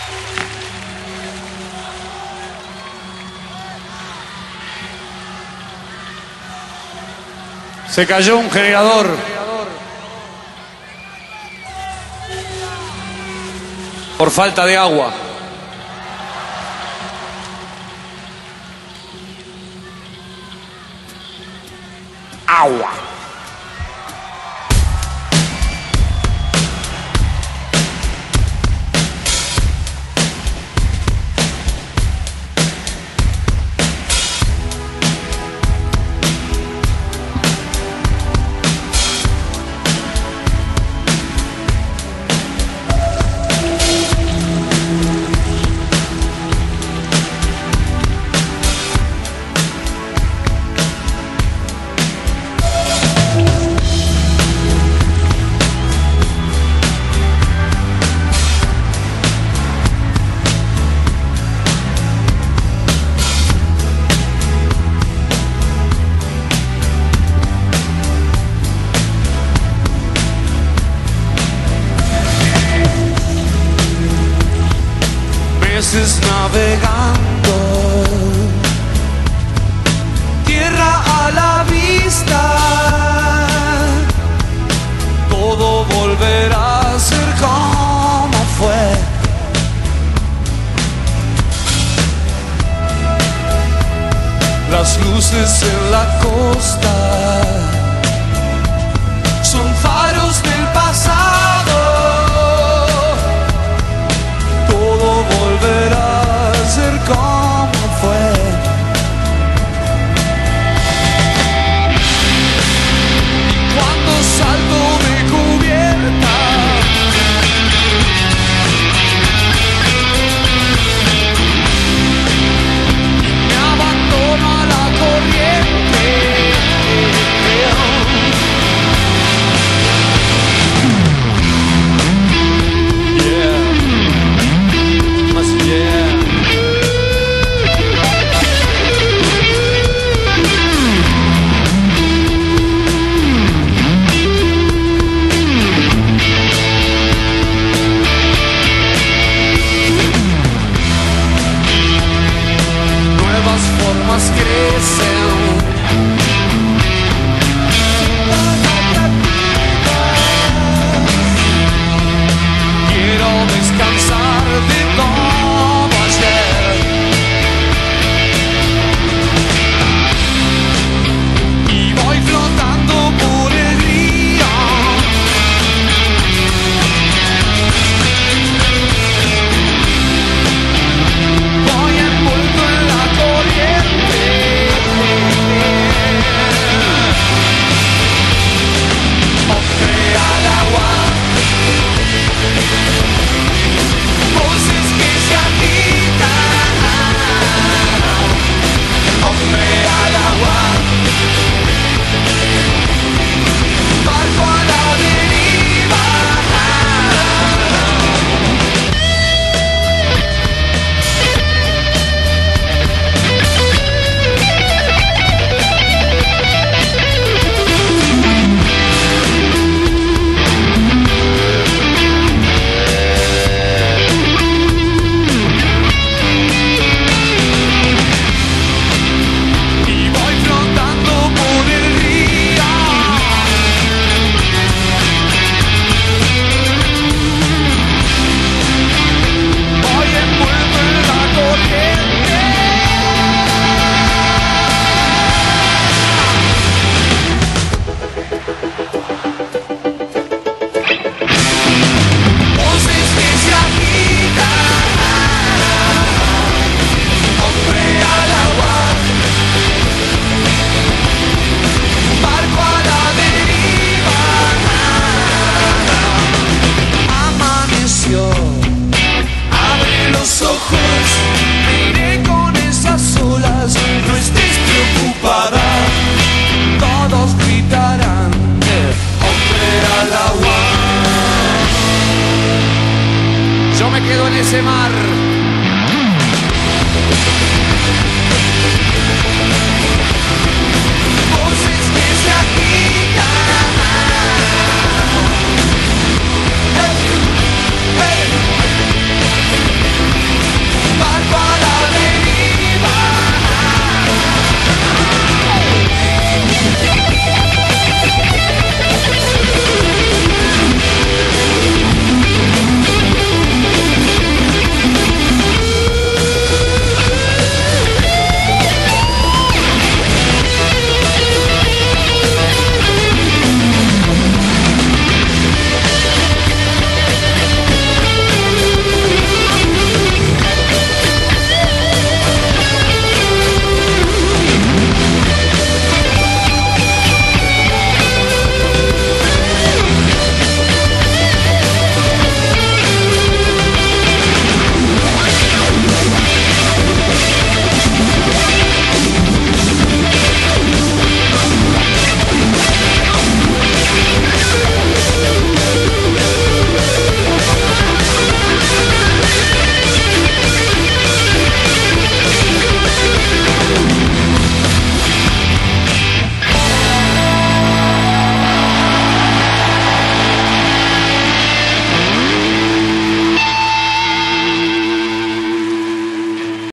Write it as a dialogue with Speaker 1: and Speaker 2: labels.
Speaker 1: Se cayó un generador. Por falta de agua. Agua.
Speaker 2: Meses navegando, tierra a la vista, todo volverá a ser como fue. Las luces en la costa son faros del pasado. Volverá a ser como fue. Cuando salto de cubierta, me abandono a la corriente. Formas crecen, quiero descansar de todo ayer y voy flotando por el río. Voy envuelto en la corriente. Hombre al agua, voces que se agitan. Hombre al agua, barco a la deriva. Y voy flotando por el río. Voy envuelto en la corriente. Voces que se agitan. Hombre al agua, barco a la deriva. Amaneció, abre los ojos, miré con esas olas. No estés preocupada, todos gritarán, hombre al agua.
Speaker 1: Yo me quedo en ese mar.